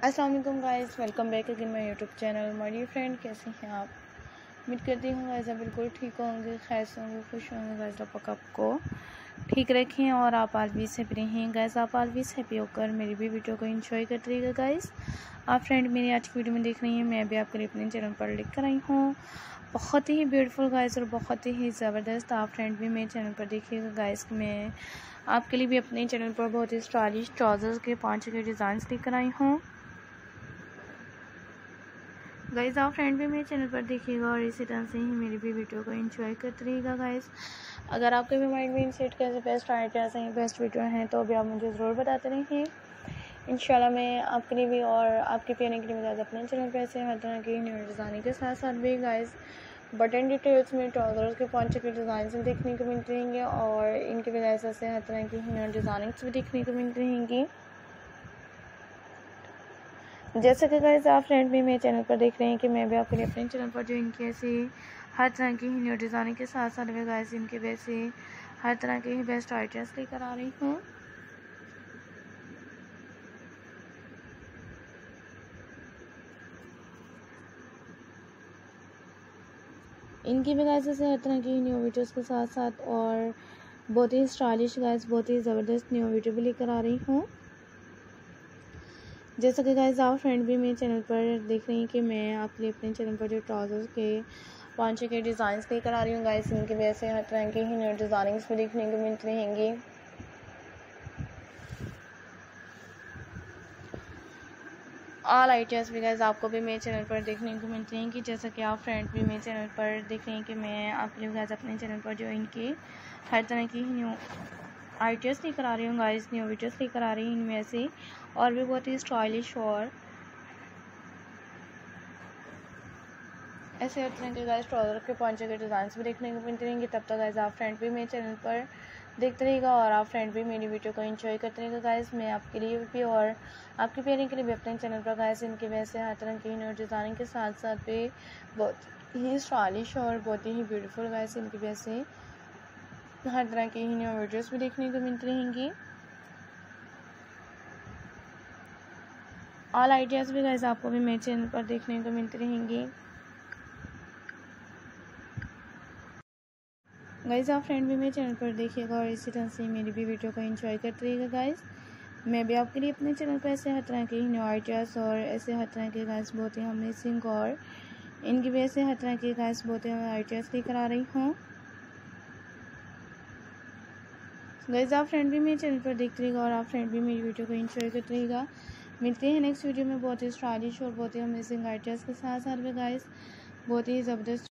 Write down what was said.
अस्सलाम वालेकुम guys, welcome back again my YouTube channel. My dear friend, कैसे हैं आप? उम्मीद करती हूँ गाइस आप बिल्कुल ठीक होंगे, खैर से होंगे, खुश होंगे। गाइस आपको ठीक रखें और आप ऑलवेज हैप्पी रहें। गाइस आप ऑलवेज हैप्पी होकर मेरी भी वीडियो को एंजॉय करते रहिएगा। गाइस आप फ्रेंड मेरी आज की वीडियो में देख रही हैं, मैं भी आपके लिए अपने चैनल पर लेकर आई हूँ बहुत ही ब्यूटीफुल गाइस और बहुत ही ज़बरदस्त। आप फ्रेंड भी मेरे चैनल पर देखिएगा गाइस। मैं आपके लिए भी अपने चैनल पर बहुत ही स्टाइलिश ट्राउज़र्स के 5 के डिज़ाइंस लेकर आई हूँ। गाइस आप फ्रेंड भी मेरे चैनल पर देखिएगा और इसी तरह से ही मेरी भी वीडियो को एंजॉय करते रहिएगा। गाइस अगर आपके भी माइंड में इन सेट कैसे बेस्ट आइडियाज़ हैं, बेस्ट वीडियो हैं, तो अभी आप मुझे ज़रूर बताते रहिए। इंशाल्लाह मैं आपके लिए भी और आपके प्यारे के लिए बता अपने चैनल पर ऐसे हर तरह की न्यू डिज़ाइनिंग के साथ साथ भी गाइस बटन डिटेल्स में ट्राउज़र्स के 5 के डिज़ाइन देखने को मिलते रहेंगे और इनकी वजह से हर तरह की न्यू डिज़ाइनिंग्स भी देखने को मिलती रहेंगी। जैसे कि गाइस आप फ्रेंड भी मेरे चैनल पर देख रहे हैं कि मैं भी आपके लिए अपने चैनल पर जो इनकी ऐसी हर तरह की न्यू डिज़ाइनिंग के साथ साथ में गाइस इनके वैसे हर तरह के ही बेस्ट आइडियाज़ लेकर आ रही हूँ। इनकी भी गाइस ऐसे हर तरह की न्यू वीडियोज़ के साथ साथ और बहुत ही स्टाइलिश गाइस बहुत ही ज़बरदस्त न्यू वीडियो भी लेकर आ रही हूँ। जैसा कि गाइस आप फ्रेंड भी मेरे चैनल पर देख रही हैं कि मैं आपके लिए अपने चैनल पर जो ट्राउज़र्स के 5 के डिज़ाइंस लेकर आ रही हूँ गाइस। इनकी वजह से हर तरह की ही न्यू डिज़ाइनिंग्स भी देखने को मिलती रहेंगी। ऑल आइडियाज़ भी गाइस आपको भी मेरे चैनल पर देखने को मिलती हैं कि जैसा कि आप फ्रेंड भी मेरे चैनल पर देख रहे हैं कि मैं आपके लिए गाइस अपने चैनल पर जो इनकी हर तरह की न्यू आइडियाज़ लेकर आ रही हूँ गाइस, न्यू वीडियोज़ लेकर आ रही हूँ इनमें से और भी बहुत ही स्टाइलिश और ऐसे हर तरह के गाइस ट्राउज़र के 5 के डिज़ाइंस भी देखने को मिलते रहेंगे। तब तक गाइस आप फ्रेंड भी मेरे चैनल पर देखते रहेगा और आप फ्रेंड भी मेरी वीडियो को एंजॉय करते रहेगा। गाइस मैं आपके लिए भी और आपके प्यारे के लिए भी अपने चैनल पर गाइस इनकी वजह से हर तरह की न्यू डिज़ाइनिंग के साथ साथ भी बहुत ही स्टाइलिश और बहुत ही ब्यूटीफुल गाइस इनकी वजह से हर तरह की न्यू वीडियोज़ भी देखने को मिलती रहेंगी। ऑल आइडियाज़ भी गाइस आपको भी मेरे चैनल पर देखने को मिलती रहेंगी। गाइस आप फ्रेंड भी मेरे चैनल पर देखिएगा और इसी तरह से मेरी भी वीडियो को एंजॉय करते रहिएगा। गाइस मैं भी आपके लिए अपने चैनल पर ऐसे हर तरह के न्यू आइडियाज़ और ऐसे हर तरह के गाइस बहुत ही अमेजिंग और इनकी वजह से हर तरह के गाइस बहुत ही आइडियाज़ लेकर आ रही हूँ। गाइस आप फ्रेंड भी मेरे चैनल पर देखते रहिएगा और आप फ्रेंड भी मेरी वीडियो को एंजॉय करते रहिएगा। मिलते हैं नेक्स्ट वीडियो में बहुत ही स्टाइलिश और बहुत ही अमेजिंग आइडियाज़ के साथ साथ में गाइस बहुत ही ज़बरदस्त